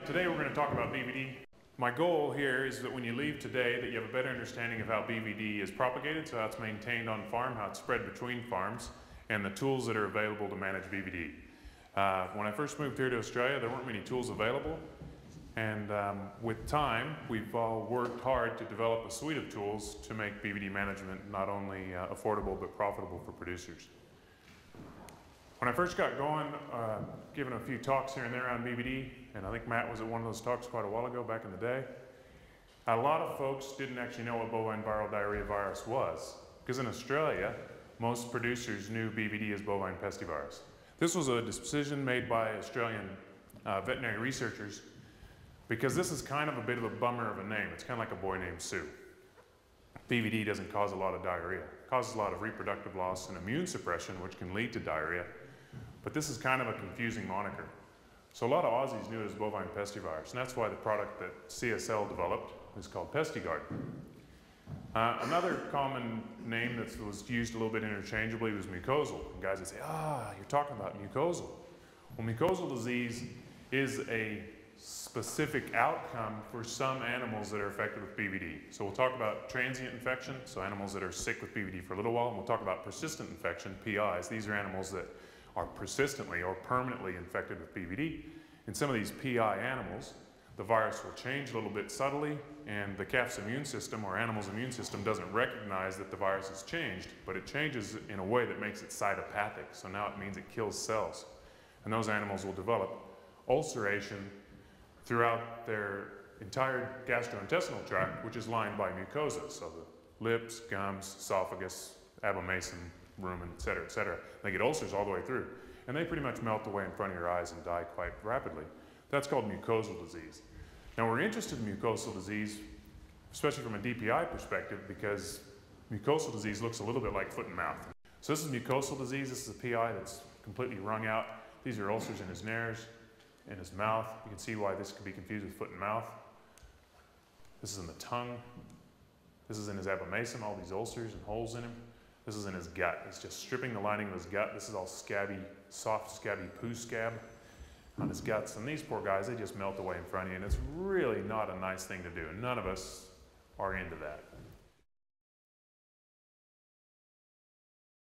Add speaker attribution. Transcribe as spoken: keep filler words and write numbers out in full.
Speaker 1: Today we're going to talk about B V D. My goal here is that when you leave today that you have a better understanding of how B V D is propagated, so how it's maintained on farm, how it's spread between farms, and the tools that are available to manage B V D. Uh, when I first moved here to Australia, there weren't many tools available, and um, with time we've all worked hard to develop a suite of tools to make B V D management not only uh, affordable but profitable for producers. When I first got going, uh, given a few talks here and there on B V D, and I think Matt was at one of those talks quite a while ago back in the day, a lot of folks didn't actually know what bovine viral diarrhea virus was, because in Australia, most producers knew B V D as bovine pestivirus. This was a decision made by Australian uh, veterinary researchers, because this is kind of a bit of a bummer of a name. It's kind of like a boy named Sue. B V D doesn't cause a lot of diarrhea. It causes a lot of reproductive loss and immune suppression, which can lead to diarrhea. But this is kind of a confusing moniker. So a lot of Aussies knew it as bovine pestivirus, and that's why the product that C S L developed is called PestiGuard. Uh, another common name that was used a little bit interchangeably was mucosal. And guys would say, ah, you're talking about mucosal. Well, mucosal disease is a specific outcome for some animals that are affected with B V D. So we'll talk about transient infection, so animals that are sick with B V D for a little while, and we'll talk about persistent infection, P Is. These are animals that are persistently or permanently infected with B V D. In some of these P I animals, the virus will change a little bit subtly, and the calf's immune system or animal's immune system doesn't recognize that the virus has changed, but it changes in a way that makes it cytopathic. So now it means it kills cells. And those animals will develop ulceration throughout their entire gastrointestinal tract, which is lined by mucosa. So the lips, gums, esophagus, abomasum, rumen, et cetera, et cetera. They get ulcers all the way through. And they pretty much melt away in front of your eyes and die quite rapidly. That's called mucosal disease. Now we're interested in mucosal disease, especially from a D P I perspective, because mucosal disease looks a little bit like foot and mouth. So this is mucosal disease. This is a P I that's completely wrung out. These are ulcers in his nares, in his mouth. You can see why this could be confused with foot and mouth. This is in the tongue. This is in his abomasum, all these ulcers and holes in him. This is in his gut. It's just stripping the lining of his gut. This is all scabby, soft, scabby poo scab on his guts. And these poor guys, they just melt away in front of you. And it's really not a nice thing to do. And none of us are into that.